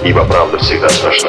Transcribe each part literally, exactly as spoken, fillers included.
ибо правда всегда страшна.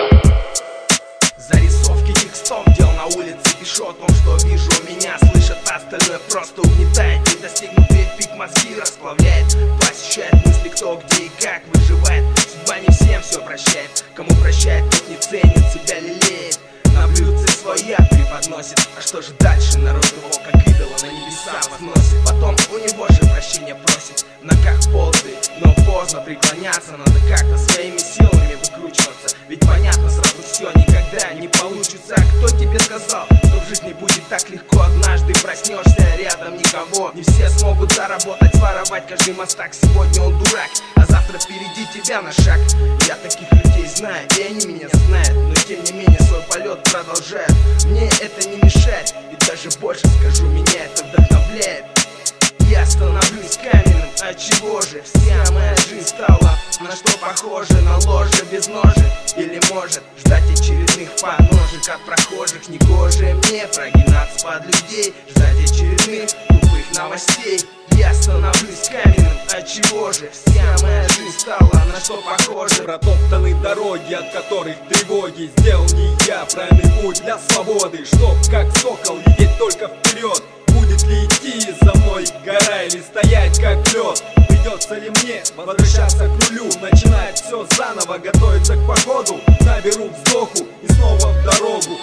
Зарисовки текстов дел на улице, пишу о том, что вижу. Меня слышат, остальное просто угнетает. Недостигнутый пик мозги расплавляет. Посещает мысли, кто, где и как выживает. Судьба не всем все прощает. Кому прощает, тот не ценит, себя лелеет. На блюдце своя преподносит. А что же дальше? Народ его как идола на небеса возносит. Потом у него же прощения просит. В ногах ползы, но поздно преклоняться. Надо как-то своими силами выкручиваться. Ведь понятно сразу все никогда не получится. А кто тебе сказал, что в жизни будет так легко? Однажды проснешься, рядом никого. Не все смогут заработать, своровать. Каждый мастак сегодня он дурак, а завтра впереди тебя на шаг. Я таких людей знаю, и они меня знают. Но тем не менее свой полет продолжают. Мне это не мешает, и даже больше скажу, меня это вдохновляет. Я становлюсь каменным, от чего же вся моя жизнь стала на что похоже? На ложе без ножек? Или может ждать очередных поножек от прохожих? Негоже мне прогинаться под людей, ждать очередных тупых новостей. Я становлюсь каменным, от чего же вся моя жизнь стала на что похоже? Протоптаны дороги, от которых тревоги. Сделал не я правильный путь для свободы, чтоб как сокол лететь только вперед. Будет ли идти за мной гора или стоять как лед? Придется ли мне возвращаться к нулю, начинать все заново, готовиться к походу? Наберу вздоху и снова в дорогу.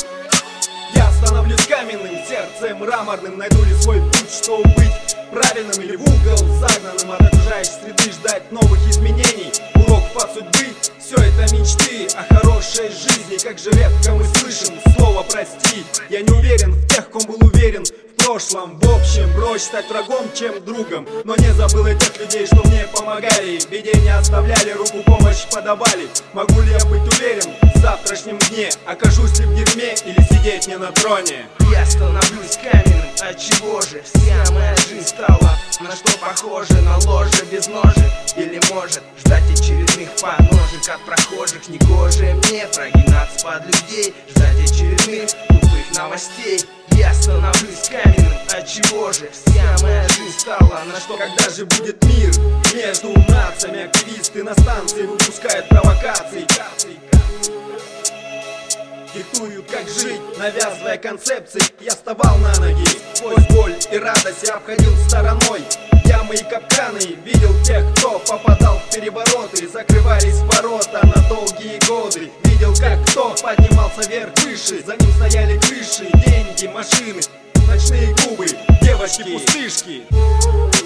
Я становлюсь каменным, сердцем мраморным. Найду ли свой путь, чтобы быть правильным, или в угол загнанным от окружающей среды ждать новых изменений? Урок от судьбы, все это мечты о хорошей жизни. Как же редко мы слышим слово «прости». Я не уверен в тех, ком был уверен в прошлом. В общем, проще стать врагом, чем другом. Но не забыл и тех людей, что мне помогали. В беде не оставляли, руку помощь подавали. Могу ли я быть уверен в завтрашнем дне? Окажусь ли в дерьме или сидеть не на троне? Я становлюсь каменным, от чего же вся моя жизнь стала на что похоже? На ложе без ножек? Или может ждать очередных поножек от прохожих? Негоже мне прогинаться под людей, ждать очередных тупых новостей. Я становлюсь каменным, от чего же вся моя жизнь стала на что? Когда же будет мир между нациями? Активисты на станции выпускают провокации, диктуют, как жить, навязывая концепции. Я вставал на ноги, сквозь боль и радость я обходил стороной ямы и капканы. Видел тех, кто попадал в перевороты, закрывались ворота на долгие годы. Видел, как кто поднимался вверх выше, за ним стояли крыши, деньги, машины, ночные клубы, девочки, пустышки.